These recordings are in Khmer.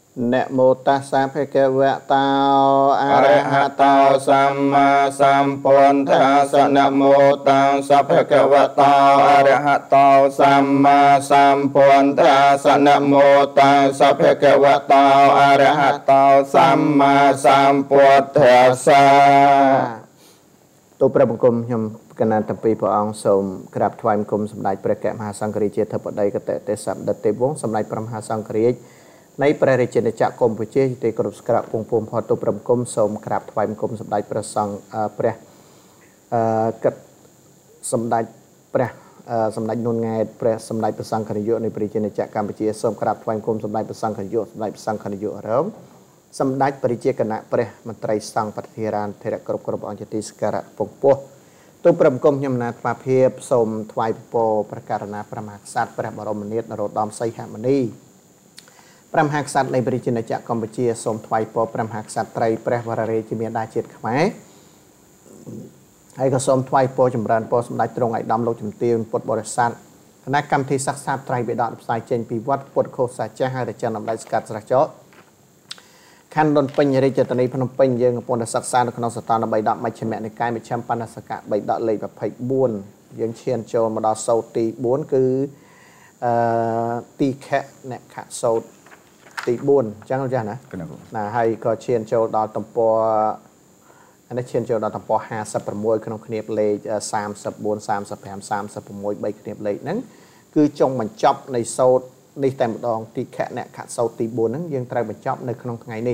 Nẹ mô tát sa phê kê vẹ tao a rê hạ tao sam ma sam pôn tha sa nẹ mô tát sa phê kê vẹ tao a rê hạ tao sam ma sam pôn tha sa nẹ mô tát sa phê kê vẹ tao a rê hạ tao sam ma sam pôn tha sa tu pra bង្គំខ្ញុំកណានតាពីព្រះអង្គសូមក្រាបថ្វាយបង្គំសម្ដេចព្រះកែមហាសង្ឃរាជធិបតីកតេទេសសម្ដេចទេវវង្សសម្ដេចព្រះមហាសង្ឃរាជនៃព្រះរាជាណាចក្រកម្ពុជាទីគោរពសក្ការៈពងពុំផតទុប្រង្គំសូមក្រាបថ្វាយបង្គំសម្ដេចព្រះសង្ឃព្រះកិត្តសម្ដេចព្រះសម្ដេចនុនង៉ែតព្រះសម្ដេចព្រះសង្ឃនាយកនៃព្រះរាជាណាចក្រកម្ពុជាសូមក្រាបថ្វាយបង្គំសម្ដេចព្រះសង្ឃនាយកសម្ដេចព្រះសង្ឃនាយករមសម្ដេចព្រះរាជាគណៈព្រះមន្ត្រីសង្ឃប្រធារានធិរៈគ្រប់អង្គជាទីសក្ការៈពងពោះទុប្រង្គំខ្ញុំណាត់ស្វាភាពសូមថ្វាយពរប្រកាសណាព្រះមហាក្សត្រព្រះបរមនាថនរោត្តមសីហមុនីព្រះមហាក្សត្រនៃព្រះរាជាណាចក្រកម្ពុជាសូមថ្វាយពរព្រះមហាក្សត្រីព្រះវររាជមាតាជាតិខ្មែរហើយក៏សូមថ្វាយពរចម្រើនពរសម្ដេចទ្រង់ឯកឧត្តមលោកជំទាវពុទ្ធបរិស័ទគណៈកម្មវិធីសិក្សាត្រៃបិដកផ្សាយចេញពីវត្តពុទ្ធឃោសាចាស់ហើយរាជាណាម្ដេចស្កាត់ស្រះចោខណ្ឌដុនពេញរាជធានីភ្នំពេញយើងកំពុងតែសិក្សានៅក្នុងសតន3ដកមជ្ឈិមនិកាយមជ្ឈិមបណ្ឌសកៈ3ដកលេខ24យើងឈានចូលមកដល់សូត្រទី4គឺទីខៈអ្នកខៈសូត្រទី4អញ្ចឹងចាស់ណាហើយក៏ឈានចូលដល់ទំព័រនេះឈានចូលដល់ទំព័រ56ក្នុងគ្នាលេខ34 35 36 3គ្នាលេខហ្នឹងគឺចុងបញ្ចប់នៃសូត្រនេះតែម្ដងទីខៈអ្នកខៈសូត្រទី4ហ្នឹងយើងត្រូវបញ្ចប់នៅក្នុងថ្ងៃនេះ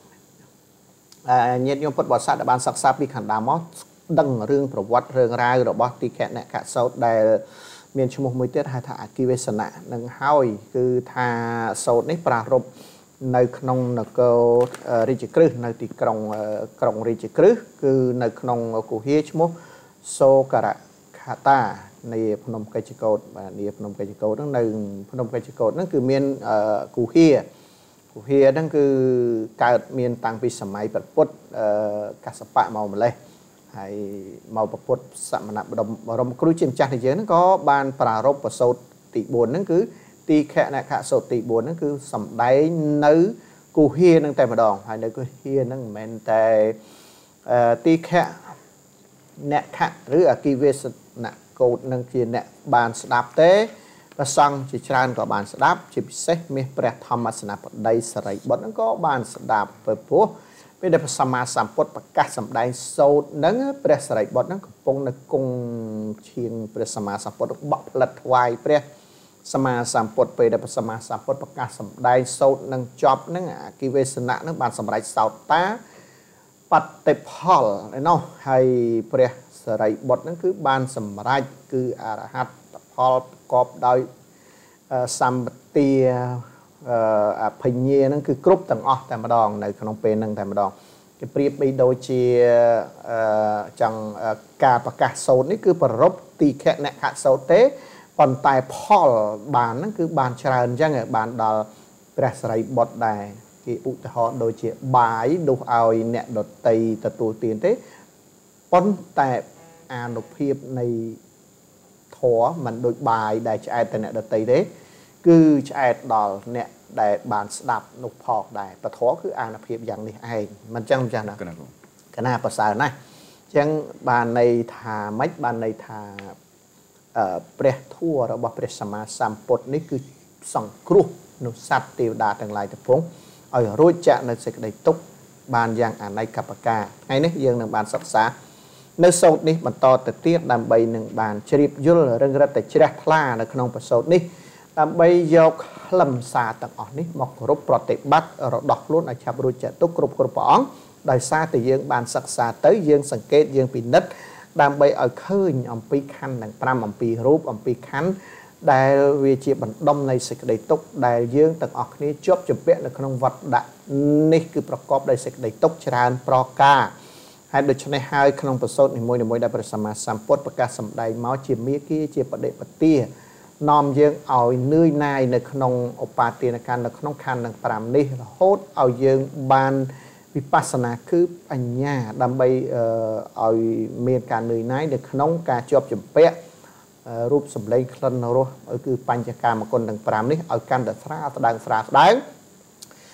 ញាតិញោមពុទ្ធបរិស័ទដែលបានសិក្សាពីខណ្ឌដើមមកដឹងរឿងប្រវត្តិរឿងរ៉ាវរបស់ទីខៈអ្នកខៈសូត្រដែលមានឈ្មោះមួយទៀតហៅថាអគិវេសនៈនឹងហើយគឺថាសូត្រនេះប្រារព្ធនៅក្នុងនគររាជក្រឹសនៅទីក្រុងរាជក្រឹសគឺនៅក្នុងគុហាឈ្មោះសូករៈខាតានៃភ្នំកិច្ចកោតបាទនាភ្នំកិច្ចកោតហ្នឹងនៅភ្នំកិច្ចកោតហ្នឹងគឺមានគុហាហ្នឹងគឺកើតមានតាំងពីសម័យព្រះពុទ្ធកសបៈមកម្លេះហើយមកប្រពុតសមណបរមគ្រូជាម្ចាស់នៃយើងហ្នឹងក៏បានប្រារព្ធប្រសូតទី4ហ្នឹងគឺទីខៈអ្នកខៈសូត្រទី4ហ្នឹងគឺសំដែងនៅគុហាហ្នឹងតែម្ដងហើយនៅគុហាហ្នឹងមិនមែនតែទីខៈអ្នកខៈឬអគិវេសនៈកោតនឹងជាអ្នកបានស្ដាប់ទេព្រះសង្ឃជាច្រើនក៏បានស្ដាប់ជាពិសេសមាសព្រះធម្មសេនាបតីសរិបុត្រហ្នឹងក៏បានស្ដាប់ព្រោះពេលដែលព្រះសម្មាសម្ពុទ្ធប្រកាសសម្ដែងសូត្រហ្នឹងព្រះសរិបុត្រហ្នឹងកំពុងនៅគង់ឈៀងព្រះសម្មាសម្ពុទ្ធបក់ផ្លិតថ្វាយព្រះសម្មាសម្ពុទ្ធពេលដែលព្រះសម្មាសម្ពុទ្ធប្រកាសសម្ដែងសូត្រនឹងចប់ហ្នឹងអគិវេសនៈហ្នឹងបានសម្រេចសោតាបតិផលឯណោះហើយព្រះសរិបុត្រហ្នឹងគឺបានសម្រេចគឺអរហត្តផលប្រកបដោយសម្បទាអភិញ្ញាហ្នឹងគឺគ្រប់ទាំងអស់តែម្ដងនៅក្នុងពេលហ្នឹងតែម្ដងគេប្រៀបបីដូចជាចង់ការប្រកាសសូត្រនេះគឺប្ររពទីខៈអ្នកខៈសូត្រទេប៉ុន្តែផលបានហ្នឹងគឺបានច្រើនអញ្ចឹងបានដល់ព្រះសរិបុត្រដែរគេឧទាហរណ៍ដូចជាបាយដុសឲ្យអ្នកដតីទទួលទានទេប៉ុន្តែអានុភាពនៃធម៌មិនដូចបាយដែលឆ្អែតតែអ្នកដតីទេគឺឆ្អែតដល់អ្នកដែលបានស្ដាប់នោះផងដែរពធគឺអានុភាពយ៉ាងនេះឯងមិនចឹងចាស់ណាកណាប្រសើរណាស់អញ្ចឹងបានន័យថាម៉េចបានន័យថាព្រះធម៌របស់ព្រះសម្មាសម្ពុទ្ធនេះគឺសង្គ្រោះមនុស្សសត្វទេវតាទាំងឡាយទាំងពួងឲ្យរួចចាកនៅសេចក្តីទុក្ខបានយ៉ាងអនេកប្បការថ្ងៃនេះយើងនឹងបានសិក្សានៅសូត្រនេះបន្តទៅទៀតដើម្បីនឹងបានជ្រាបយល់រឿងរឹតតែជ្រះថ្លានៅក្នុងប្រសូតនេះដើម្បីយកខ្លឹមសារទាំងអស់នេះមកគោរពប្រតិបត្តិរដោះខ្លួនឲ្យឆាប់រួចចាកទុក្ខគ្រប់ព្រះអង្គដោយសារតែយើងបានសិក្សាទៅយើងសង្កេតយើងពិនិត្យដើម្បីឲ្យឃើញអំពីខណ្ឌទាំង5អំពីរូបអំពីខណ្ឌដែលវាជាបណ្ដុំនៃសេចក្តីទុក្ខដែលយើងទាំងអស់គ្នាជាប់ជំពាក់នៅក្នុងវដ្តនេះគឺប្រកបដោយសេចក្តីទុក្ខច្រើនប្រការហើយដូច្នេះហើយក្នុងប្រសូតនីមួយៗដែលព្រះសម្មាសម្ពុទ្ធប្រកាសសម្ដែងមកជាមាគ៌ាជាបដិបទានាំយើងឲ្យនឿយណាយនៅក្នុងឧបាទានកម្មនៅក្នុងខណ្ឌទាំង5នេះរហូតឲ្យយើងបានវិបស្សនាគឺបញ្ញាដើម្បីឲ្យមានការនឿយណាយនៅក្នុងការជាប់ជំពាក់រូបសម្លេងក្លិនរសគឺបញ្ចកាមគុណទាំង5នេះឲ្យកាន់តែស្រាលស្ដើង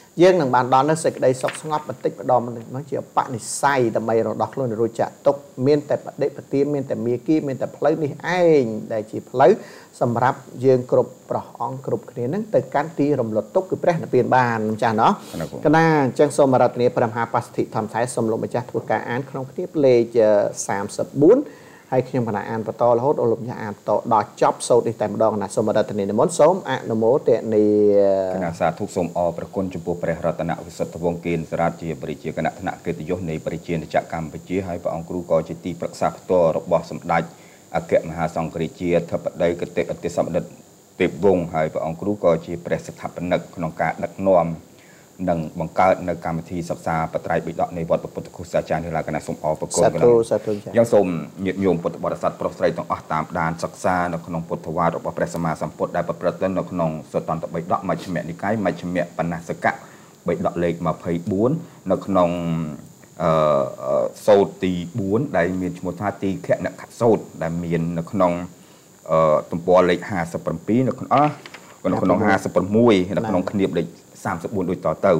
យើងនឹងបានដល់នៅសេចក្តីសុខស្ងប់បន្តិចម្ដងមកជាបនិស័យដើម្បីរដោះខ្លួនរួចចាក់ទុកមានតែបដិបទាមានតែមាគីមានតែផ្លូវនេះឯងដែលជាផ្លូវសម្រាប់យើងគ្រប់ព្រះអង្គគ្រប់គ្នានឹងទៅកាន់ទីរំលត់ទុកគឺព្រះនិព្វានបានចាស់ណោះកណាអញ្ចឹងសូមរតនាព្រះមហាបស្តិធម្មថែសូមលោកម្ចាស់ធ្វើការអានក្នុងគ្នាលេខ34ហើយខ្ញុំកណាអានបន្តរហូតដល់លោកម្ចាស់អានបន្តដល់ចប់សូត្រនេះតែម្ដងណាសូមរតនានិមន្តសូមអនុមោទនាគណៈសាធុសូមអរព្រគុណចំពោះព្រះរតនវិសុទ្ធវង្សគិនសរាជជាបរិជាគណៈថ្នាក់កិត្តិយសនៃបរិជានចក្រកម្ពុជាហើយព្រះអង្គគ្រូក៏ជាទីប្រឹក្សាផ្ទាល់របស់សម្ដេចអគ្គមហាសង្ឃរាជាធិបតីគតិអតិសម្បត្តិទេពវង្សហើយព្រះអង្គគ្រូក៏ជាព្រះស្ថាបនិកក្នុងការដឹកនាំនិងបង្កើតនៅកម្មវិធីសិក្សាបត្រៃបិដកនៃវត្តពុទ្ធឃុសាចារ្យនេះឡើយគណៈសូមអរព្រគុណយ៉ាងសូមញាតិញោមពុទ្ធបរិស័ទប្រុសស្រីទាំងអស់តាមដានសិក្សានៅក្នុងពុទ្ធវាទរបស់ព្រះសម្មាសម្ពុទ្ធដែលប្រព្រឹត្តទៅនៅក្នុងសតន្តបិដកមជ្ឈិមនិកាយមជ្ឈិមបណ្ណសកៈបិដកលេខ24នៅក្នុងសូត្រទី4ដែលមានឈ្មោះថាទីខណខសូត្រដែលមាននៅក្នុងទំព័រលេខ57នៅក្នុង56នៅក្នុងគ្នាបលេខ34ដូចតទៅ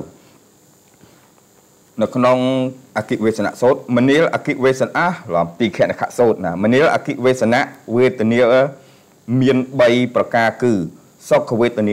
នៅក្នុងអគិវេសនៈសូត្រមនាលអគិវេសនៈឡំទីខណខសូត្រណាមនាលអគិវេសនៈវេទនាមាន3ប្រការគឺសុខវេទនា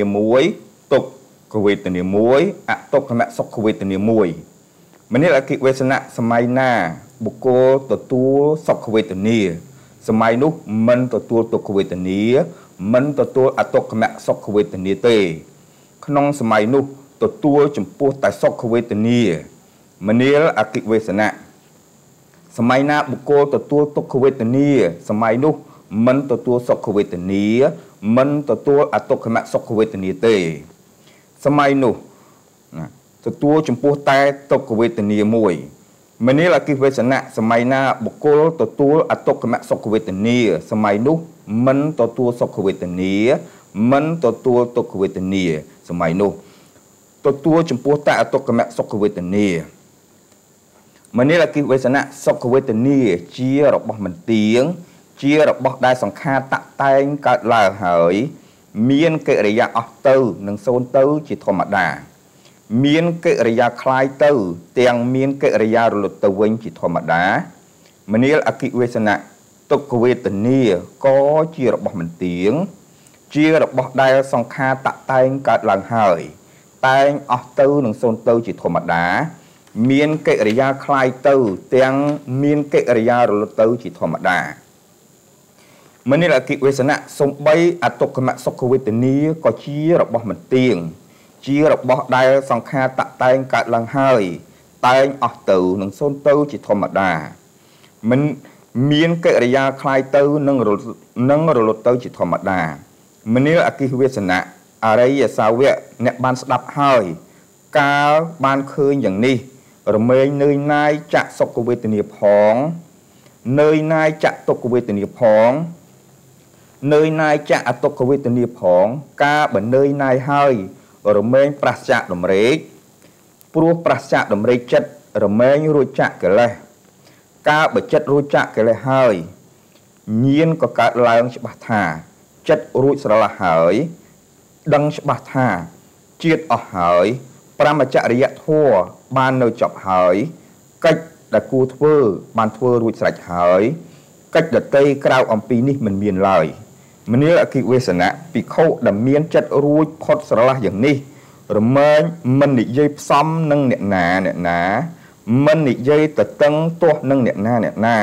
1ទុក្ខវេទនា1អទុក្ខមសុខវេទនា1មនាលអគិវេសនៈសម័យណាបុគ្គលទទួលសុខវេទនាសម័យនោះមិនទទួលទុក្ខវេទនាមិនទទួលអទុក្ខមសុខវេទនាទេក្នុងសម័យនោះទទួលចំពោះតែសុខវេទនាមនាលអគិវេសនៈសម័យណាបុគ្គលទទួលទុក្ខវេទនាសម័យនោះមិនទទួលសុខវេទនាមិនទទួលអទុក្ខមសុខវេទនាទេសម័យនោះទទួលចំពោះតែទុក្ខវេទនាមួយមនាលអគិវេសនៈសម័យណាបុគ្គលទទួលអទុក្ខមសុខវេទនាសម័យនោះមិនទទួលសុខវេទនាមិនទទួលទុក្ខវេទនាសម័យនោះទទួលចំពោះតែអទុក្ខមសុខវេទនាមនាលអគិវេសនៈសុខវេទនាជារបស់មិនទៀងជារបស់ដែលសង្ខារតាក់តែងកើតឡើងហើយមានកិរិយាអស់ទៅនិងសូន្យទៅជាធម្មតាមានកិរិយាคล้ายទៅទាំងមានកិរិយារលត់ទៅវិញជាធម្មតាមនាលអគិវេសនៈទុក្ខវេទនាក៏ជារបស់មិនទៀងជារបស់ដែលសង្ខារតាក់តែងកើតឡើងហើយតែងអស់ទៅនិងសូន្យទៅជាធម្មតាមានកិរិយាคล้ายទៅទាំងមានកិរិយារលត់ទៅជាធម្មតាមនាលអគិវេសនៈសំបីអទុក្ខមសុខវេទនាក៏ជារបស់មិនទៀងជារបស់ដែលសង្ខារតាក់តែងកើតឡើងហើយតែងអស់ទៅនិងសូន្យទៅជាធម្មតាមិនមានកិរិយាคล้ายទៅនិងរលត់ទៅជាធម្មតាមនាលអគិវេសនៈអរិយសាវកអ្នកបានស្ដាប់ហើយកាលបានឃើញយ៉ាងនេះរមែងនឿយណាយចាក់សុខវេទនាផងនឿយណាយចាក់ទុក្ខវេទនាផងនឿយណាយចាក់អទុក្ខវេទនាផងការបើនឿយណាយហើយរមែងប្រះចាកដំរេកព្រោះប្រះចាកដំរេកចិត្តរមែងរួចចាកកិលេសការបើចិត្តរួចចាកកិលេសហើយញៀនក៏កើតឡើងច្បាស់ថាចិត្តរួចស្រឡះហើយដឹងច្បាស់ថាជាតិអស់ហើយប្រមចរិយធម៌បាននៅចប់ហើយកិច្ចដែលគួរធ្វើបានធ្វើរួចស្រេចហើយកិច្ចដតីក្រៅអំពីនេះមិនមានឡើយមនាលអគិវេសនៈភិក្ខុដែលមានចិត្តរួចផុតស្រឡះយ៉ាងនេះរមែងមិននិយាយផ្សំនឹងអ្នកណាមិននិយាយតតឹងទាស់នឹងអ្នកណា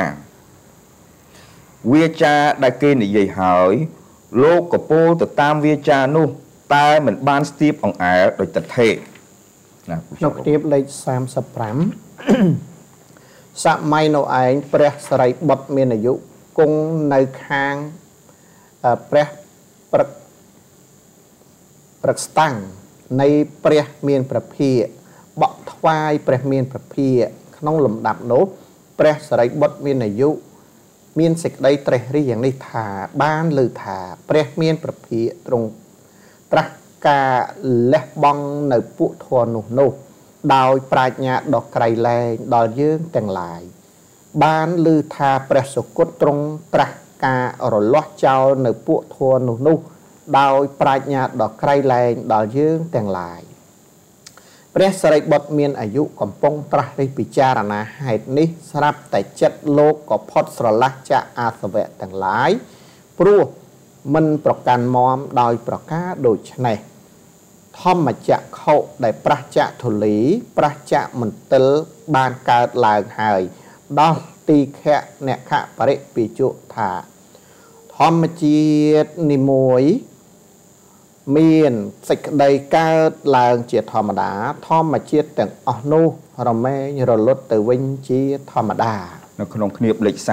វាចាដែលគេនិយាយហើយលោកកពោលទៅតាមវាចានោះតែមិនបានស្ទាបអង្អែលដោយទិដ្ឋិនៅគ្នាលេខ35សម័យនោះឯងព្រះសិរីបុត្រមានអាយុគង់នៅខាងព្រះព្រឹកស្តាំងនៃព្រះមានប្រភាបក់ថ្វាយព្រះមានប្រភាក្នុងលំដាប់នោះព្រះសិរីបុត្រមានអាយុមានសេចក្តីត្រេះរិះយ៉ាងនេះថាបានលើថាព្រះមានប្រភាទ្រង់ត្រាស់ការលះបង់នៅពួកធម៌នោះដោយប្រាជ្ញាដ៏ក្រៃលែងដល់យើងទាំងឡាយបានលើថាព្រះសុគតទ្រង់ត្រាស់ការរលាស់ចោលនៅពួកធម៌នោះដោយប្រាជ្ញាដ៏ក្រៃលែងដល់យើងទាំងឡាយព្រះសរិបុត្រមានអាយុកំពុងត្រាស់រិះពិចារណាហេតុនេះស្រាប់តែចិត្តលោកក៏ផុតស្រឡះចាកអាសវៈទាំងឡាយព្រោះមិនប្រកាន់មមដោយប្រការដូចនេះធម្មចក្ខុដែលប្រះចាកធូលីប្រះចាកមន្ទិលបានកើតឡើងហើយដល់ទីខៈអ្នកខបរិពិជុថាធម្មជាតិនីមួយមានសេចក្តីកើតឡើងជាធម្មតាធម្មជាតិទាំងអស់នោះរមែងរលត់ទៅវិញជាធម្មតានៅក្នុងគ្នាបលេខ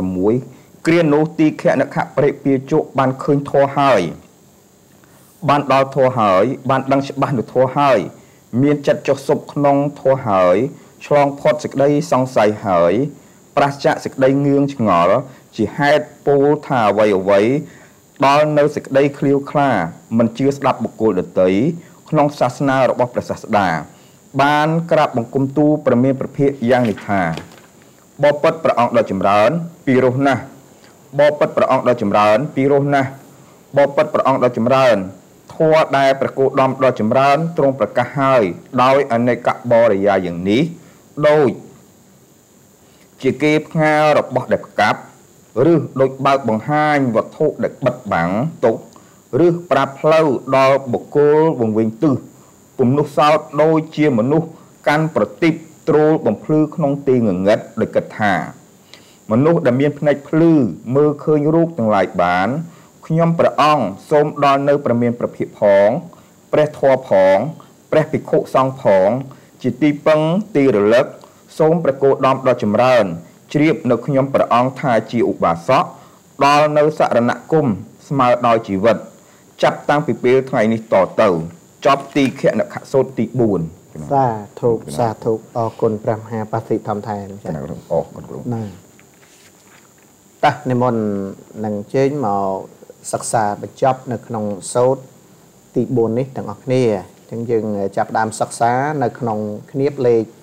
36គ្រានោះទីខៈនខបរិពាជុបានឃើញធម៌ហើយបានដល់ធម៌ហើយបានដឹងច្បាស់នូវធម៌ហើយមានចិត្តចុះសុបក្នុងធម៌ហើយឆ្លងផុតសេចក្តីសង្ស័យហើយប្រះចាកសេចក្តីងឿងឆ្ងល់ជាហេតុពោលថាអ្វីដល់នៅសេចក្តីឃ្លាវខ្លាមិនជឿស្ដាប់បុគ្គលដទៃក្នុងសាសនារបស់ព្រះសាស្តាបានក្រាបបង្គំទូលប្រមានប្រភេទយ៉ាងនេះថាបបិទ្ធព្រះអង្គដ៏ចម្រើនពីរោះណាស់បបិទ្ធព្រះអង្គដ៏ចម្រើនពីរោះណាស់បបិទ្ធព្រះអង្គដ៏ចម្រើនធម៌ដែលព្រះគោដមដ៏ចម្រើនទ្រង់ប្រកាសហើយដោយអនេកបរិយាយ៉ាងនេះដូចជាគេផ្ងារបស់ដែលផ្កាប់ឬដូចបើកបង្ហាញវត្ថុដែលបិទបាំងទុកឬប្រាប់ផ្លូវដល់បុគ្គលវង្វេងទិសពុំនោះសោតដូចជាមនុស្សកាន់ប្រទីបត្រួលបំភ្លឺក្នុងទីងងឹតដោយគិតថាមនុស្សដែលមានភ្នែកភ្លឺមើលឃើញរូបទាំងឡាយបានខ្ញុំព្រះអង្គសូមដល់នៅប្រមានប្រភេទផងព្រះធម៌ផងព្រះភិក្ខុសង្ឃផងជាទីពឹងទីរលឹកសូមព្រះគោដមដ៏ចម្រើនជ្រាបនៅខ្ញុំព្រះអង្គថាជាឧបាសកដល់នៅសរណគមស្មើដោយជីវិតចាប់តាំងពីពេលថ្ងៃនេះតទៅចប់ទីខណខសូត្រទី4 សាធុសាធុអរគុណព្រះមហាបសិទ្ធម្មថែមចា៎អរគុណគ្រូណាតោះនិមន្តនឹងជើញមកសិក្សាបញ្ចប់នៅក្នុងសូត្រទី4នេះទាំងអស់គ្នាអញ្ចឹងយើងចាប់ផ្ដើមសិក្សានៅក្នុងគៀបលេខ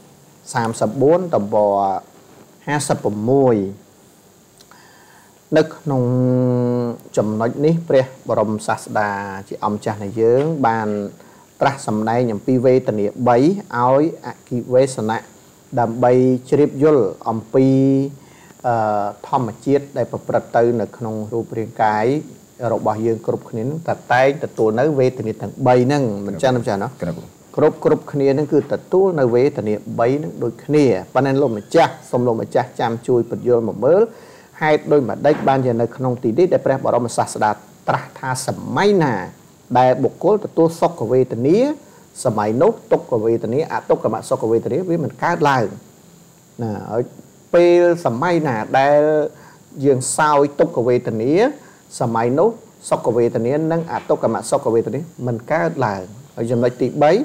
34តំប56នៅក្នុងចំណុចនេះព្រះបរមសាស្តាជាអង្គចាស់នៃយើងបានត្រាស់សម្ដែងអំពីវេទនា3ឲ្យអគិវេសនៈដើម្បីជ្រាបយល់អំពីធម្មជាតិដែលប្រព្រឹត្តទៅនៅក្នុងរូបរាងកាយរបស់យើងគ្រប់គ្នានឹងតែងទទួលនៅវេទនាទាំង3ហ្នឹងមិនចឹងទេចា៎ណាគ្រប់គ្នានឹងគឺទទួលនៅវេទនា3ហ្នឹងដូចគ្នាប៉ុន្តែលោកម្ចាស់សូមលោកម្ចាស់ចាំជួយពន្យល់មកមើលហេតុដូចម្ដេចបានជានៅក្នុងទីនេះដែលព្រះបរមសាស្តាត្រាស់ថាសម័យណាដែលបុគ្គលទទួលសុខវេទនាសម័យនោះទុក្ខវេទនាអទុក្ខមសុខវេទនាវាមិនកើតឡើងណាឲ្យពេលសម័យណាដែលយើងសោយទុក្ខវេទនាសម័យនោះសុខវេទនានិងអទុក្ខមសុខវេទនាមិនកើតឡើងហើយចំណុចទី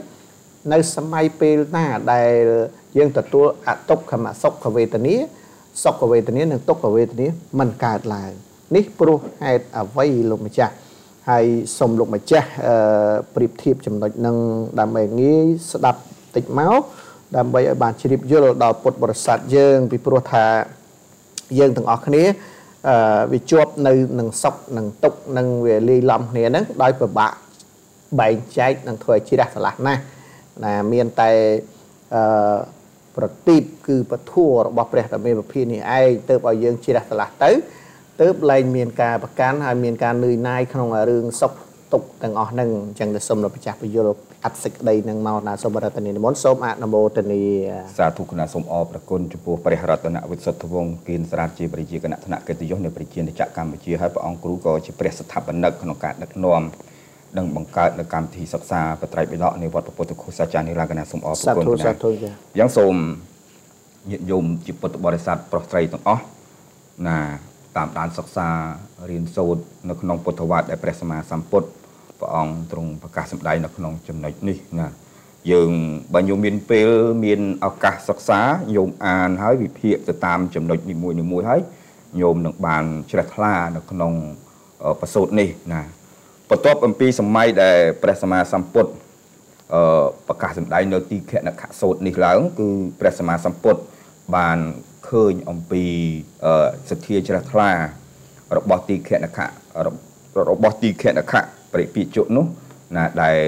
3នៅសម័យពេលណាដែលយើងទទួលអទុក្ខមសុខវេទនាសុខវេទនានិងទុក្ខវេទនាមិនកើតឡើងនេះព្រោះហេតុអ្វីលោកម្ចាស់ហើយសូមលោកម្ចាស់ប្រៀបធៀបចំណុចនឹងដើម្បីងាយស្ដាប់តិចមកដើម្បីឲ្យបានជ្រាបយល់ដល់ពុទ្ធបរិស័ទយើងពីព្រោះថាយើងទាំងអស់គ្នាវាជាប់នៅនឹងសុខនឹងទុក្ខនឹងវាលាយឡំគ្នាហ្នឹងដោយពិបាកបែងចែកនឹងធ្វើឲ្យជ្រះស្រឡះណាស់ណាមានតែប្រទីបគឺពធัวរបស់ព្រះតមេពភានេះឯងទៅឲ្យយើងជ្រះស្រឡះទៅទើបលែងមានការប្រកាន់ហើយមានការនឿយណាយក្នុងរឿងសុខទុក្ខទាំងអស់ហ្នឹងអញ្ចឹងទៅសូមលោកម្ចាស់ពន្យល់អត្ថសេចក្តីនឹងមកណាសូមរតនានិមន្តសូមអនុមោទនាសាធុគណៈសូមអរព្រគុណចំពោះព្រះរតនវិសុទ្ធវង្សគិនស្រាតជាប្រជាគណៈថ្នាក់កិត្តិយសនៃប្រជាជាតិកម្ពុជាហើយព្រះអង្គគ្រូក៏ជាព្រះស្ថាបនិកក្នុងការដឹកនាំនិងបង្កើតនៅកម្មវិធីសិក្សាបត្រៃបិដកនៃវត្តពុទ្ធឃោសាចារ្យនិរង្គណាសូមអរព្រគុណសាធុយ៉ាងសូមញាតិញោមជាពុទ្ធបរិស័ទប្រុសស្រីទាំងអស់ណាតាមដានសិក្សារៀនសូត្រនៅក្នុងពុទ្ធវត្តដែលព្រះសម្មាសម្ពុទ្ធព្រះអង្គទ្រង់ប្រកាសសម្ដែងនៅក្នុងចំណុចនេះណាយើងបើញោមមានពេលមានឱកាសសិក្សាញោមអានហើយវិភាគទៅតាមចំណុចនីមួយហើយញោមនឹងបានជ្រះថ្លានៅក្នុងប្រសូតនេះណាបន្ទាប់អំពីសម័យដែលព្រះសម្មាសម្ពុទ្ធប្រកាសសម្ដែងនៅទីខណខសូត្រនេះឡើងគឺព្រះសម្មាសម្ពុទ្ធបានឃើញអំពីសទ្ធាជ្រះថ្លារបស់ទីខណខរបស់ទីខណខបរិពាជុនោះណាដែល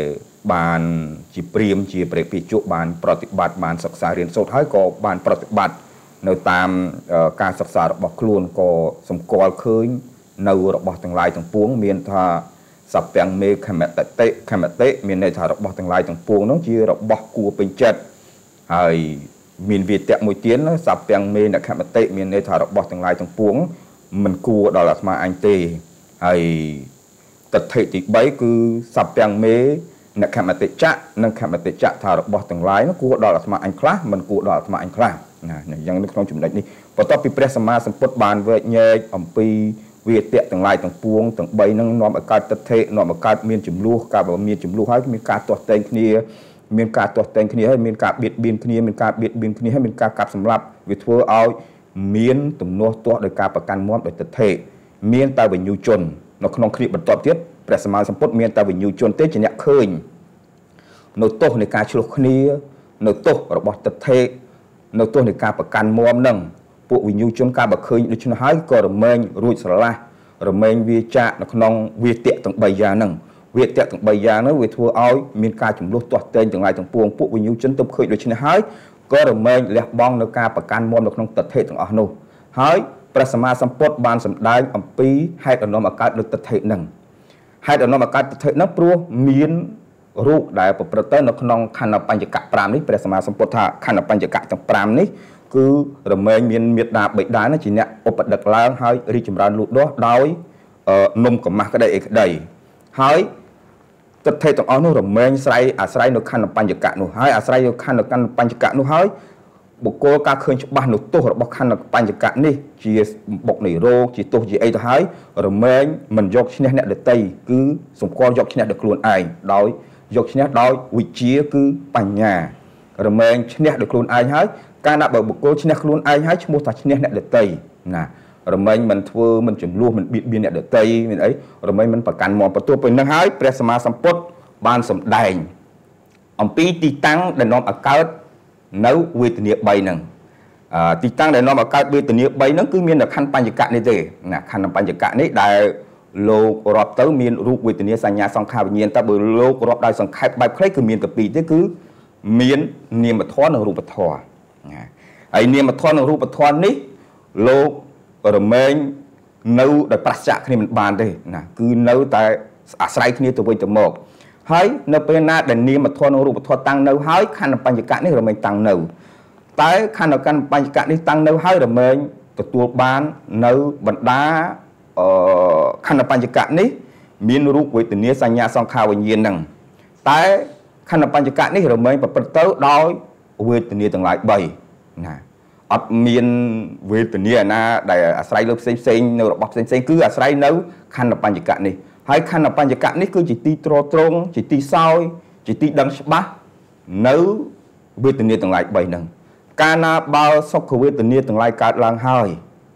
បានជាព្រាមជាព្រះភិក្ខុបានប្រតិបត្តិបានសិក្សារៀនសូត្រហើយក៏បានប្រតិបត្តិនៅតាមការសិក្សារបស់ខ្លួនក៏សម្គាល់ឃើញនៅរបស់ទាំងឡាយទាំងពួងមានថាសព្ទាំងមេខមតិមានន័យថារបស់ទាំងឡាយទាំងពួងនោះជារបស់គួរពេញចិត្តហើយមានវាទៈមួយទៀតសព្ទាំងមេនខមតិមានន័យថារបស់ទាំងឡាយទាំងពួងមិនគួរដល់អាត្មាអញទេហើយទិដ្ឋិទី3គឺសព្ទាំងមេនខមតិចៈនិងខមតិចៈថារបស់ទាំងឡាយនោះគួរដល់អាត្មាអញខ្លះមិនគួរដល់អាត្មាអញខ្លះណាយ៉ាងនៅក្នុងចំណុចនេះបន្ទាប់ពីព្រះសម្មាសម្ពុទ្ធបានវែកញែកអំពីវាទៈទាំងឡាយទាំងពួងទាំង3នឹងនាំឲ្យកើតទិដ្ឋិនាំឲ្យកើតមានចំនួនកាលបើមានចំនួនហើយមានការទាស់តែងគ្នាមានការទាស់តែងគ្នាហើយមានការបៀតបៀនគ្នាមានការបៀតបៀនគ្នាហើយមានការកាប់សម្លាប់វាធ្វើឲ្យមានទំនាស់ទាស់ដោយការប្រកាន់មាត់ដោយទិដ្ឋិមានតែវិញ្ញូជននៅក្នុងគ្រាបន្ទាប់ទៀតព្រះសម្មាសម្ពុទ្ធមានតែវិញ្ញូជនទេជាអ្នកឃើញនៅទោសនៃការឆ្លោះគ្នានៅទោសរបស់ទិដ្ឋិនៅទោសនៃការប្រកាន់មាំនឹងពួកវិញ្ញូជនការបើឃើញដូច្នោះហើយក៏រមែងរួចស្រឡះរមែងវាចាកនៅក្នុងវាទៈទាំង3យ៉ាងហ្នឹងវាទៈទាំង3យ៉ាងហ្នឹងវាធ្វើឲ្យមានការចំនួនទាស់តែងទាំងឡាយទាំងពួងពួកវិញ្ញូជនទៅឃើញដូច្នេះហើយក៏រមែងលះបង់នៅការប្រកាន់មាំនៅក្នុងទិដ្ឋិទាំងអស់នោះហើយព្រះសម្មាសម្ពុទ្ធបានសម្ដែងអំពីហេតុនាំឲ្យកើតលើទិដ្ឋិហ្នឹងហេតុនាំឲ្យកើតទិដ្ឋិហ្នឹងព្រោះមានរូបដែលប្រព្រឹត្តទៅនៅក្នុងខណ្ឌបញ្ចកៈ5នេះព្រះសម្មាសម្ពុទ្ធថាខណ្ឌបញ្ចកៈទាំង5នេះគឺរមែងមានមេត្តាបិតាជាអ្នកឧបដឹកឡើងហើយរីកចម្រើនលូតលាស់ដោយនំកម្មាស់ក្តីអីក្តីហើយទិដ្ឋិទាំងអស់នោះរមែងអាស្រ័យនៅខណ្ឌបញ្ចកៈនោះហើយអាស្រ័យនៅខណ្ឌបញ្ចកៈនោះហើយបុគ្គលការឃើញច្បាស់នៅទោសរបស់ខណ្ឌបញ្ចកៈនេះជាបុកនៃរោគជាទោសជាអីទៅហើយរមែងមិនយកឈ្នះអ្នកដតីគឺសម្គាល់យកឈ្នះដល់ខ្លួនឯងដោយយកឈ្នះដោយវិជ្ជាគឺបញ្ញារមែងឈ្នះដោយខ្លួនឯងហើយការណាបើបុគ្គលឈ្នះខ្លួនឯងហើយឈ្មោះថាឈ្នះអ្នកដតីណារមែងមិនធ្វើមិនចំនួនមិនបៀតបៀនអ្នកដតីមានអីរមែងមិនប្រកាន់មកបន្ទាប់ពីនឹងហើយព្រះសម្មាសម្ពុទ្ធបានសម្ដែងអំពីទីតាំងដែលនាំឲ្យកើតនៅវេទនា3ហ្នឹងទីតាំងដែលនាំឲ្យកើតវេទនា3ហ្នឹងគឺមាននៅខណ្ឌបញ្ចកៈនេះទេណាខណ្ឌបញ្ចកៈនេះដែលលោករាប់ទៅមានរូបវេទនាសញ្ញាសង្ខារវិញ្ញាណតែបើលោករាប់ដោយសង្ខេបបែបខ្លីគឺមានតែ2ទេគឺមាននាមធម៌និងរូបធម៌ណាហើយនាមធម៌និងរូបធម៌នេះលោករមែងនៅដោយប្រឆាំងគ្នាមិនបានទេណាគឺនៅតែអាស្រ័យគ្នាទៅវិញទៅមកហើយនៅពេលណាដែលនាមធម៌និងរូបធម៌តាំងនៅហើយខណ្ឌបញ្ចកៈនេះរមែងតាំងនៅតែខណ្ឌបញ្ចកៈនេះតាំងនៅហើយរមែងទទួលបាននៅបណ្ដាខណ្ឌបញ្ចកៈនេះមានរូបវេទនាសញ្ញាសង្ខារវិញ្ញាណហ្នឹងតែខណ្ឌបញ្ចកៈនេះរមែងប្រព្រឹត្តទៅដោយវេទនាទាំងឡាយ3ណាអត់មានវេទនាណាដែលអាស្រ័យលើផ្សេងនៅរបស់ផ្សេងគឺអាស្រ័យនៅខណ្ឌបញ្ចកៈនេះហើយខណ្ឌបញ្ចកៈនេះគឺជាទីទ្រទ្រង់ជាទីសោយជាទីដឹងច្បាស់នៅវេទនាទាំងឡាយ3ហ្នឹងកាលណាបើសុខវេទនាទាំងឡាយកើតឡើងហើយ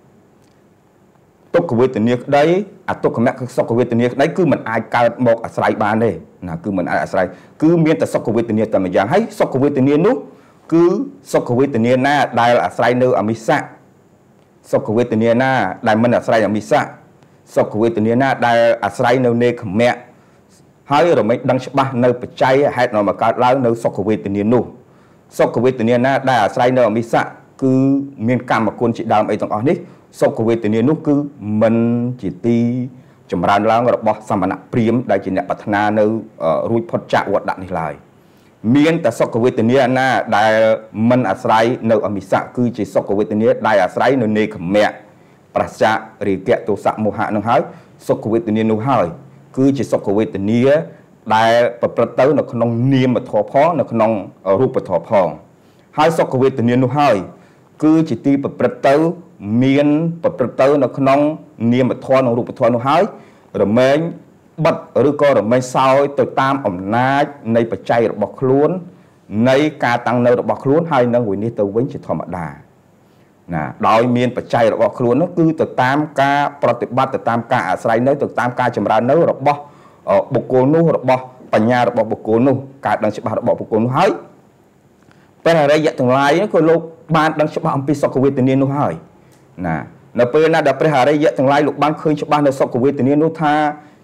ទុក្ខវេទនាក្តីអទុក្ខមគ្គសុខវេទនាក្តីគឺมันអាចកើតមកអាស្រ័យបានទេណាគឺมันអាចអាស្រ័យគឺមានតែសុខវេទនាតែម្យ៉ាងហើយសុខវេទនានោះគឺសុខវេទនាណាដែលអាស្រ័យនៅអមិស្សៈសុខវេទនាណាដែលមិនអាស្រ័យអមិស្សៈសុខវេទនាណាដែលអាស្រ័យនៅនេខមៈហើយរមែងដឹងច្បាស់នៅបច្ច័យហេតុនាំមកកើតឡើងនៅសុខវេទនានោះសុខវេទនាណាដែលអាស្រ័យនៅអមិស្សៈគឺមានកម្មគុណជាដើមអីទាំងអស់នេះសុខវេទនានោះគឺមិនជាទីចម្រើនឡើងរបស់សមណព្រាហ្មណ៍ដែលជាអ្នកប្រាថ្នានៅរួចផុតចាកវដ្តនេះឡើយមានតែសុខវេទនាណាដែលមិនអាស្រ័យនៅអមិស្សៈគឺជាសុខវេទនាដែលអាស្រ័យនៅនេខមៈប្រឆារិកៈទោសៈមោហៈនឹងហើយសុខវេទនានោះហើយគឺជាសុខវេទនាដែលប្រព្រឹត្តទៅនៅក្នុងនាមធម៌ផងនៅក្នុងរូបធម៌ផងហើយសុខវេទនានោះហើយគឺជាទីប្រព្រឹត្តទៅមានប្រព្រឹត្តទៅនៅក្នុងនាមធម៌និងរូបធម៌នោះហើយរមែងបិទឬក៏រមែងសោយទៅតាមអំណាចនៃបច្ច័យរបស់ខ្លួននៃការតាំងនៅរបស់ខ្លួនហើយនឹងវិនិច្ឆ័យទៅវិញជាធម្មតាណាដោយមានបច្ច័យរបស់ខ្លួននោះគឺទៅតាមការប្រតិបត្តិទៅតាមការអាស្រ័យនៅទៅតាមការចម្រើននៅរបស់បុគ្គលនោះរបស់បញ្ញារបស់បុគ្គលនោះការដឹងច្បាស់របស់បុគ្គលនោះហើយព្រះអរិយទាំងឡាយក៏លោកបានដឹងច្បាស់អំពីសុខវេទនានោះហើយណានៅពេលណាដែលព្រះអរិយទាំងឡាយលោកបានឃើញច្បាស់នៅសុខវេទនានោះថា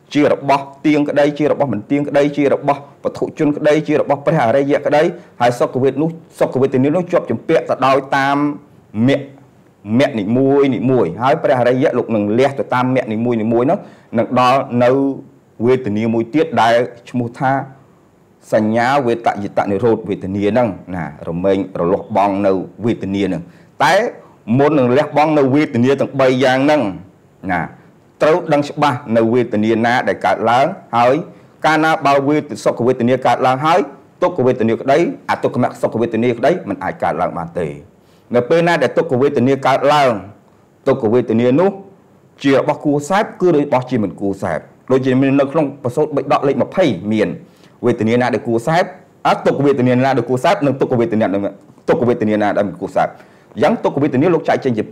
ជារបស់ទៀងក្តីជារបស់មិនទៀងក្តីជារបស់វត្ថុជនក្តីជារបស់ព្រះអរិយក្តីហើយសុខវេទនោះសុខវេទនានោះជាប់ជំពាក់ទៅដោយតាមមគ្គនីមួយហើយព្រះអរិយលោកនឹងលះទៅតាមមគ្គនីមួយនោះនឹងដល់នៅវេទនាមួយទៀតដែលឈ្មោះថាសញ្ញាវេតយតនិរោធវេទនាហ្នឹងណារមែងរលាស់បង់នៅវេទនាហ្នឹងតែមុននឹងលះបង់នៅវេទនាទាំង3យ៉ាងហ្នឹងណាត្រូវដឹងច្បាស់នៅវេទនាណាដែលកើតឡើងហើយកាលណាបើសុខវេទនាកើតឡើងហើយទុក្ខវេទនាក្តីអទុក្ខមសុខវេទនាក្តីมันអាចកើតឡើងបានទេនៅពេលណាដែលទុក្ខវេទនាកើតឡើងទុក្ខវេទនានោះជារបស់គួរសែបគឺរបស់ជាមិនគួរសែបដូចជាមាននៅក្នុងបសូតបិដកលេខ20មានវេទនាណាដែលគួរសែបទុក្ខវេទនាណាដែលគួរសែបនិងទុក្ខវេទនាណាដែលមិនគួរសែបយ៉ាងទុក្ខវេទនាលោកចែកចេញជា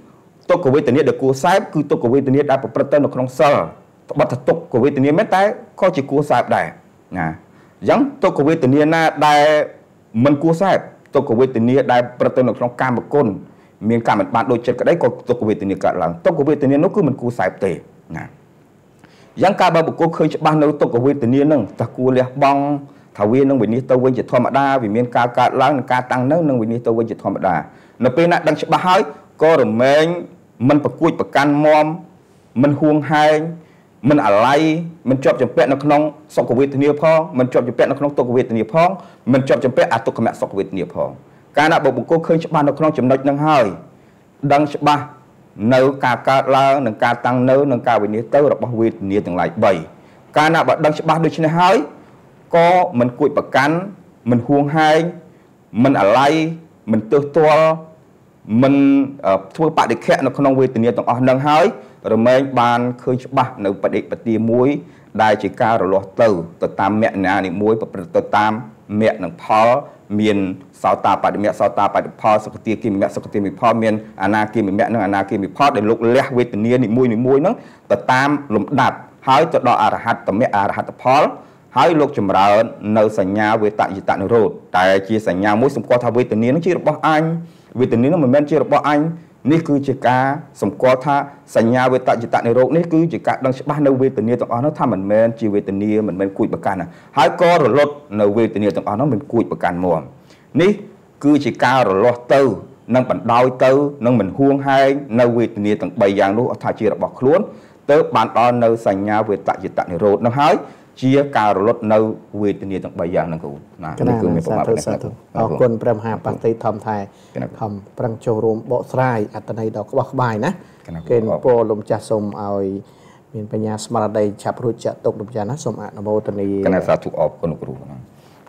2ទុក្ខវេទនាដែលគួរសែបគឺទុក្ខវេទនាដែលប្រព្រឹត្តទៅនៅក្នុងសិលត្បិតថាទុក្ខវេទនាមែនតែក៏ជាគួរសែបដែរណាយ៉ាងទុក្ខវេទនាណាដែលមិនគួរសែបទុក្ខវេទនាដែលប្រព្រឹត្តទៅនៅក្នុងកាមគុណមានកម្មមិនបានដូចចិត្តក្តីក៏ទុក្ខវេទនាកើតឡើងទុក្ខវេទនានោះគឺមិនគួរសែបទេណាយ៉ាងការបើបុគ្គលឃើញច្បាស់នៅទុក្ខវេទនានឹងតើគួរលះបង់ថាវានឹងវិនិច្ឆ័យទៅវិញជាធម្មតាវាមានការកើតឡើងនិងការតាំងនៅនឹងវិនិច្ឆ័យទៅវិញជាធម្មតានៅពេលណាដឹងច្បាស់ហើយក៏រមែងមិនប្រគួចប្រកាន់មមមិនហួងហែងមិនអាល័យមិនជាប់ជំពាក់នៅក្នុងសុខវេទនាផងមិនជាប់ជំពាក់នៅក្នុងទុក្ខវេទនាផងមិនជាប់ជំពាក់អទុក្ខមសុខវេទនាផងកាលណាបុគ្គលឃើញច្បាស់នៅក្នុងចំណុចនឹងហើយដឹងច្បាស់នៅការកើតឡើងនិងការតាំងនៅនិងការវិនិច្ឆ័យទៅរបស់វេទនាទាំងឡាយ3កាលណាបើដឹងច្បាស់ដូច្នេះហើយក៏មិនគួចប្រកាន់មិនហួងហែងមិនអាល័យមិនទើសទាល់មិនធ្វើបដិខៈនៅក្នុងវេទនាទាំងអស់នឹងហើយរមែងបានឃើញច្បាស់នៅបដិបទាមួយដែលជាការរលាស់ទៅតាមមគ្គណានីមួយប្រព្រឹត្តទៅតាមមគ្គនិងផលមានសោតាបតិមគ្គសោតាបតិផលសុគតិគិមគ្គសុគតិមិផលមានអនាគិមគ្គនិងអនាគិមិផលដែលលោកលះវេទនានីមួយហ្នឹងទៅតាមលំដាប់ហើយទៅដល់អរហត្តមគ្គអរហត្តផលហើយលោកចម្រើននៅសញ្ញាវេតយតនិរោធតែជាសញ្ញាមួយសម្គាល់ថាវេទនានឹងជារបស់អញវេទនានឹងមិនមែនជារបស់អញនេះគឺជាការសម្គាល់ថាសញ្ញាវេតយតនិរោធនេះគឺជាការដឹងច្បាស់នៅវេទនាទាំងអស់នោះថាមិនមែនជាវេទនាមិនមែនគួចប្រកាន់ហើយក៏រលត់នៅវេទនាទាំងអស់នោះមិនគួចប្រកាន់មកនេះគឺជាការរលាស់ទៅនិងបណ្ដោយទៅនិងមិនហួងហែងនៅវេទនាទាំង3យ៉ាងនោះថាជារបស់ខ្លួនទៅបានដល់នៅសញ្ញាវេតយតនិរោធនោះហើយជាការរលត់នៅវេទនាទាំង3យ៉ាងហ្នឹងគ្រូណានេះគឺមានប្រមាណនេះអរគុណព្រះមហាបតិធម្មថែខំប្រឹងចូលរួមបកស្រាយអត្ថន័យដ៏ក្បោះក្បាយណាគេពោលំចាស់សូមឲ្យមានបញ្ញាស្មារតីឆាប់រួចចាក់ទុកលំចាស់ណាសូមអនុមោទនីគណៈសាធុអរគុណគ្រូណា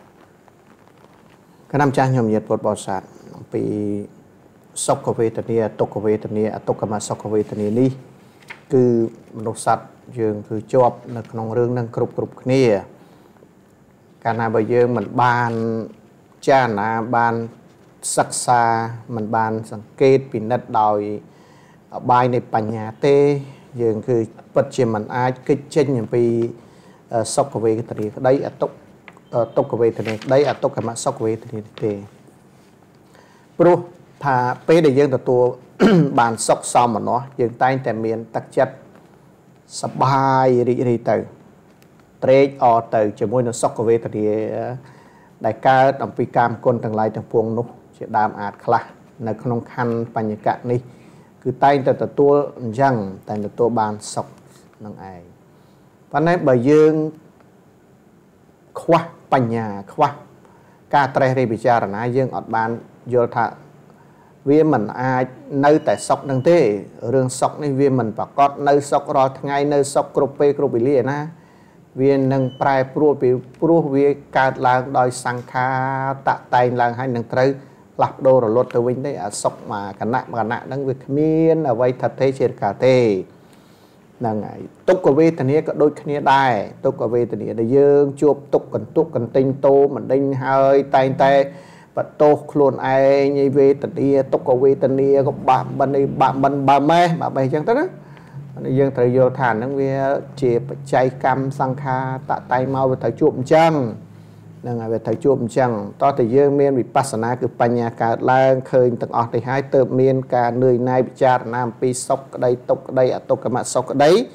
គណៈម្ចាស់ខ្ញុំញាតិពុទ្ធបរិស័ទអំពីសុខវេទនាទុក្ខវេទនាអទុក្ខមសុខវេទនានេះគឺមនុស្សសត្វយើងគឺជាប់នៅក្នុងរឿងហ្នឹងគ្រប់គ្នាកាលណាបើយើងមិនបានចារណាបានសិក្សាមិនបានសង្កេតពិនិត្យដោយបាយនៃបញ្ញាទេយើងគឺពិតជាមិនអាចគេចចេញអំពីសុខវេទនាក្តីទុក្ខវេទនាក្តីអទុក្ខមសុខវេទនាទេព្រោះថាពេលដែលយើងទទួលបានសុខសមនស្សយើងតែងតែមានទឹកចិត្តសប្បាយរីករាយទៅត្រេកអរទៅជាមួយនឹងសុខវេទនាដែលកើតអំពីកាមគុណទាំងឡាយទាំងពួងនោះជាដើមអាចខ្លះនៅក្នុងខណ្ឌបញ្ញកៈនេះគឺតែងតែទទួលអញ្ចឹងតែទទួលបានសុខនឹងឯងប៉ុន្តែបើយើងខ្វះបញ្ញាខ្វះការត្រេះរិះពិចារណាយើងអត់បានយល់ថាវាមិនអាចនៅតែសុខនឹងទេរឿងសុខនេះវាមិនប្រកបនៅសុខរាល់ថ្ងៃនៅសុខគ្រប់ពេលគ្រប់វេលាណាវានឹងប្រែប្រួលពីព្រោះវាកើតឡើងដោយសង្ខារតតែងឡើងហើយនឹងត្រូវផ្លាស់ប្ដូររលត់ទៅវិញទេអាសុខមកគណៈហ្នឹងវាគ្មានអ្វីថទេជាកាទេហ្នឹងហើយទុក្ខវេទនាក៏ដូចគ្នាដែរទុក្ខវេទនាដែលយើងជួបទុក្ខកន្ទុកកន្ទិញតោមិនដេញហើយតែងតែបតោសខ្លួនឯងឯវេទនាទុក្ខវេទនាក៏បាក់មិនបាក់មិនបាម៉េះអញ្ចឹងទៅណាយើងត្រូវយល់ថាហ្នឹងវាជាបច្ច័យកម្មសង្ខារតតែងមកវាត្រូវជួបអញ្ចឹងហ្នឹងហើយវាត្រូវជួបអញ្ចឹងតោះតែយើងមានវិបស្សនាគឺបញ្ញាកើតឡើងឃើញទាំងអស់នេះហើយទើបមានការនឿយណាយពិចារណាអំពីសុខក្តីទុក្ខក្តីអទុក្ខមសុខក្តី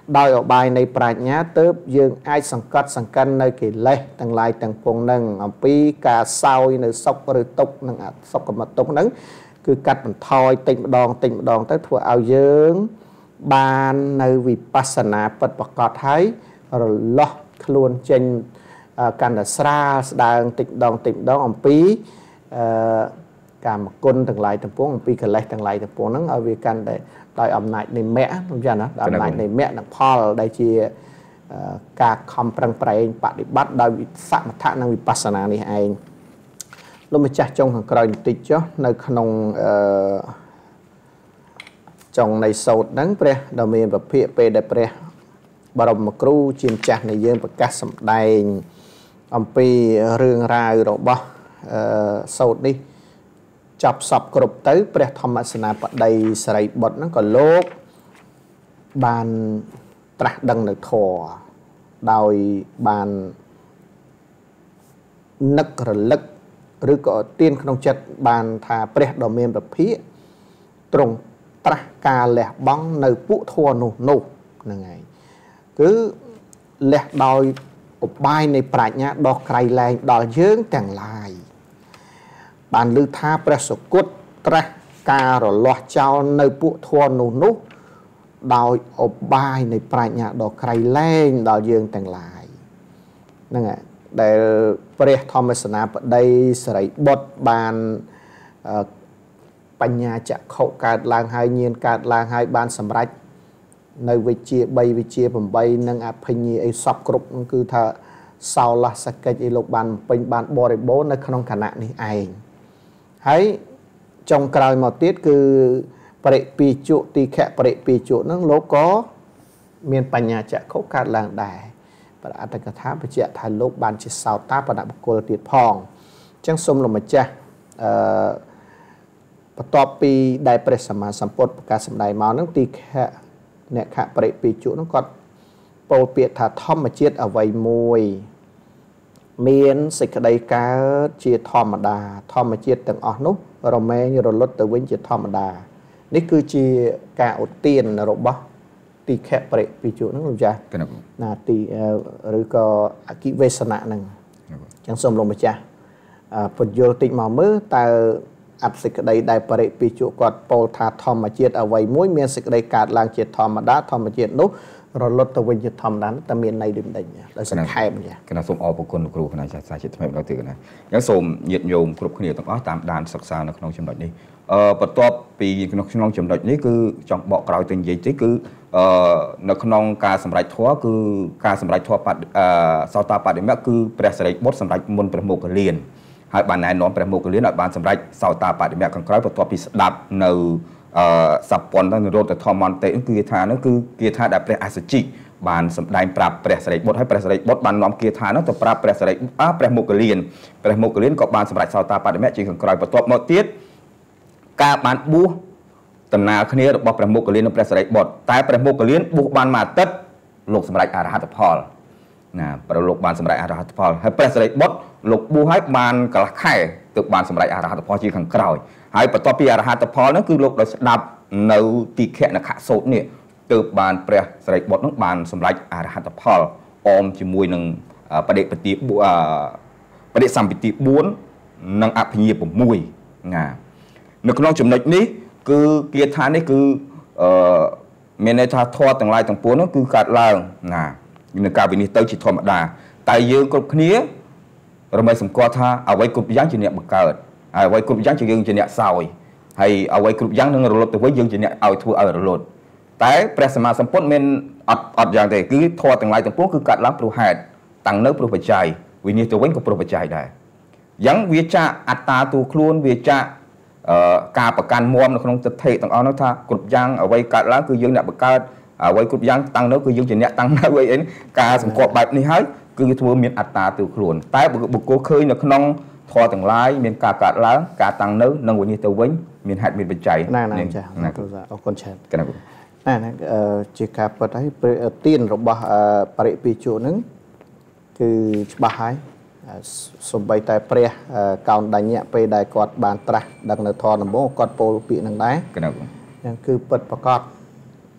ដោយអបាយនៃប្រាជ្ញាទើបយើងអាចសង្កត់សង្កិននៅកិលេសទាំងឡាយទាំងពងនឹងអំពីការសោយនៅសុខឬទុក្ខនិងអសុខមកទុក្ខហ្នឹងគឺកាត់បន្ថយតិចម្ដងទៅធ្វើឲ្យយើងបាននៅវិបស្សនាពិតប្រកបហើយរលាស់ខ្លួនចេញកាន់តែស្រាលស្ដើងតិចម្ដងអំពីកាមគុណទាំងឡាយទាំងពួងអំពីកិលេសទាំងឡាយទាំងពួងហ្នឹងឲ្យវាកាន់តែដោយអំណាចនៃមគ្គខ្ញុំចាណាដោយអំណាចនៃមគ្គនិងផលដែលជាការខំប្រឹងប្រែងបដិបត្តិដោយសមថៈនិងវិបស្សនានេះឯងលោកម្ចាស់ចុងខាងក្រោយបន្តិចចុះនៅក្នុងចុងនៃសូត្រហ្នឹងព្រះដ៏មានពភាកពេលដែលព្រះបរមគ្រូជាម្ចាស់នៃយើងប្រកាសសម្ដែងអំពីរឿងរ៉ាវរបស់សូត្រនេះចប់សពគ្រប់ទៅព្រះធម្មសេនាបតីសិរីបុត្រហ្នឹងក៏លោកបានត្រាស់ដឹងនៅធម៌ដោយបាននឹករលឹកឬក៏ទានក្នុងចិត្តបានថាព្រះដ៏មានពភាកទ្រង់ត្រាស់ការលះបង់នៅពួកធម៌នោះហ្នឹងហើយគឺលះដោយឧបាយនៃប្រាជ្ញាដោះក្រៃលែងដល់យើងទាំងឡាយបានលើថាព្រះសុគតត្រាស់ការរលាស់ចោលនៅពួកធម៌នោះដោយឧបាយនៃប្រាជ្ញាដ៏ក្រៃលែងដល់យើងទាំងឡាយហ្នឹងហើយដែលព្រះធម្មសេនាបតីសិរីបុត្របានបញ្ញាចក្ខុកើតឡើងហើយញាណកើតឡើងហើយបានសម្រេចនៅវិជ្ជា3វិជ្ជា8និងអភិញ្ញាអីសពគ្រប់គឺថាសោលសកិច្ចអីលោកបានពេញបានបរិបូរណ៍នៅក្នុងគណៈនេះឯងហើយចុងក្រោយមកទៀតគឺបរិពីជុទីខៈបរិពីជុហ្នឹងលោកក៏មានបញ្ញាចក្ខុកើតឡើងដែរប្រអត្តកថាបញ្ជាក់ថាលោកបានជាសោតាបនបុគ្គលទៀតផងអញ្ចឹងសូមលោកម្ចាស់បន្ទាប់ពីដែលព្រះសម្មាសម្ពុទ្ធប្រកាសសម្ដែងមកហ្នឹងទីខៈអ្នកខៈបរិពីជុហ្នឹងគាត់ពោលពាក្យថាធម្មជាតិអ្វីមួយមានសេចក្តីកើតជាធម្មតាធម្មជាតិទាំងអស់នោះរមែងរលត់ទៅវិញជាធម្មតានេះគឺជាការឧទានរបស់ទីខៈបរិពីជុហ្នឹងលោកចាស់ណាទីឬក៏អគិវេសនៈហ្នឹងអញ្ចឹងសូមលោកម្ចាស់ពន្យល់តិចមកមើលតើអត្តសេចក្តីដែលបរិពីជុគាត់ពោលថាធម្មជាតិអ្វីមួយមានសេចក្តីកើតឡើងជាធម្មតាធម្មជាតិនោះរលត់ទៅវិញជាធម្មតាតែមានន័យដូចនេះដោយសង្ខេបចា៎គណៈសូមអរគុណលោកគ្រូគណៈសាស្ត្រជាថ្មីម្ដងទៀតណាអញ្ចឹងសូមញាតិញោមគ្រប់គ្នាទាំងអស់តាមដានសិក្សានៅក្នុងចំណុចនេះបន្ទាប់ពីក្នុងចំណុចនេះគឺចង់បកក្រោយទៅនិយាយតិចគឺនៅក្នុងការសម្រេចធម៌គឺការសម្រេចធម៌សោតាបតិមៈគឺព្រះសិរីបុត្រសម្រេចមុនព្រះមុគលានហើយបានណែនាំព្រះមុគលានឲ្យបានសម្រេចសោតាបតិមៈខាងក្រោយបន្ទាប់ពីស្ដាប់នៅសពពន្ធនិរោធធម្មន្តិគឺគាថានោះគឺគាថាដែលព្រះអសជិបានសម្ដែងប្រាប់ព្រះសិរីបុត្រហើយព្រះសិរីបុត្របាននាំគាថានោះទៅប្រាប់ព្រះមុគលានក៏បានសម្រេចសោតាបតិមៈជាខាងក្រោយបន្ទាប់មកទៀតការបានបួសដំណើរគ្នារបស់ព្រះមុគលាននិងព្រះសិរីបុត្រតែព្រះមុគលានបួសបានមួយអាទិត្យលោកសម្រេចអរហត្តផលណាប្រលោកបានសម្រេចអរហត្តផលហើយព្រះសិរីបុត្រលោកបួសហើយបានកន្លះខែទើបបានសម្រេចអរហត្តផលជាខាងក្រោយហើយបន្ទាប់ពីអរហត្តផលហ្នឹងគឺលោកដោយស្ដាប់នៅទីខៈនខសូត្រនេះទើបបានព្រះសិរីបុត្រហ្នឹងបានសម្រេចអរហត្តផលអមជាមួយនឹងបដិសម្បទា4និងអភិញ្ញា6ណានៅក្នុងចំណុចនេះគឺគាថានេះគឺមានន័យថាធម៌ទាំងឡាយទាំងពួងនោះគឺកើតឡើងណានឹងការវិនិច្ឆ័យទៅជាធម្មតាតែយើងគ្រប់គ្នារមែងសម្គាល់ថាអ្វីគ្រប់យ៉ាងជាអ្នកបង្កើតហើយអ្វីគ្រប់យ៉ាងជាយើងជាអ្នកសោយហើយអ្វីគ្រប់យ៉ាងនឹងរលត់ទៅវិញយើងជាអ្នកឲ្យធ្វើឲ្យរលត់តែព្រះសម្មាសម្ពុទ្ធមានអត់យ៉ាងទេគឺធម៌ទាំងឡាយទាំងពួងគឺកើតឡើងព្រោះហេតុតាំងនៅព្រោះបច្ច័យវិនិច្ឆ័យទៅវិញក៏ព្រោះបច្ច័យដែរអញ្ចឹងវាចាក់អត្តាទូខ្លួនវាចាក់ការប្រកាន់មមនៅក្នុងទិដ្ឋិទាំងអស់នោះថាគ្រប់យ៉ាងអ្វីកើតឡើងគឺយើងអ្នកបង្កើតអ្វីគ្រប់យ៉ាងតាំងនៅគឺយើងជាអ្នកតាំងនៅអីការសម្គាល់បែបនេះហើយគឺធ្វើមានអត្តាទូខ្លួនតែបុគ្គលឃើញនៅក្នុងធម៌ទាំងឡាយមានការកើតឡើងការតាំងនៅនិងវិនិច្ឆ័យទៅវិញមានហេតុមានបច្ច័យណាចា៎អរគុណច្រើនគណៈណាជាការពិតហើយទានរបស់បរិពីជុហ្នឹងគឺច្បាស់ហើយសំបីតែព្រះកោណ្ឌញ្ញៈពេលដែលគាត់បានត្រាស់ដឹងនៅធម៌ដំបូងគាត់ពោលពាក្យនឹងដែរគណៈគឺពិតប្រកប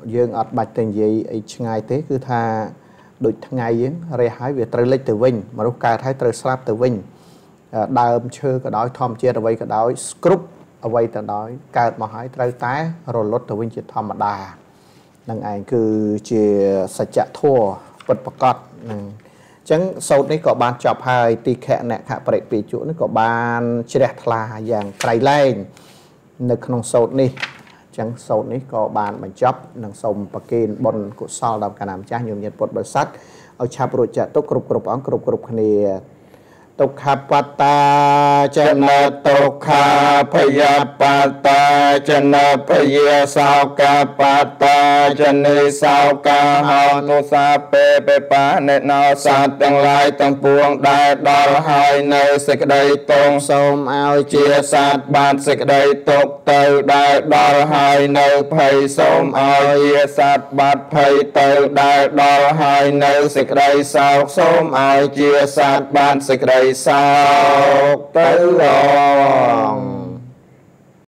យើងអត់បាច់ទៅនិយាយអីឆ្ងាយទេគឺថាដូចថ្ងៃយើងរះហើយវាត្រូវលេចទៅវិញមនុស្សកើតហើយត្រូវស្លាប់ទៅវិញដើមឈើក៏ដោយធម្មជាតិអ្វីក៏ដោយគ្រប់អ្វីទៅដោយកើតមកហើយត្រូវតែរលត់ទៅវិញជាធម្មតានឹងឯងគឺជាសច្ចធម៌ពិតប្រាកដនឹងអញ្ចឹងសូត្រនេះក៏បានចប់ហើយទីខៈអ្នកខៈបរិពេជុនេះក៏បានជ្រះថ្លាយ៉ាងក្រៃលែងនៅក្នុងសូត្រនេះអញ្ចឹងសូត្រនេះក៏បានបញ្ចប់នឹងសូមប្រគេនបុណ្យកុសលដល់កណ្ដាលម្ចាស់ញោមញាតិពុទ្ធបរិស័ទឲ្យឆាប់រួចចាក់ទុកគ្រប់អង្គគ្រប់គ្នាទុក្ខបត្តាចនទុក្ខាភយបត្តាចនភយាសោកាបត្តាចនិសោកាហោទុសាពេបេបាអ្នកណោសត្វទាំងឡាយទាំងពួងដែលដល់ហើយនៅសេចក្តីទុក្ខសូមឲ្យជាសត្វបានសេចក្តីទុក្ខទៅដែលដល់ហើយនៅភ័យសូមឲ្យជាសត្វបាត់ភ័យទៅដែលដល់ហើយនៅសេចក្តីសោកសូមឲ្យជាសត្វបានសេចក្តីសោកទៅ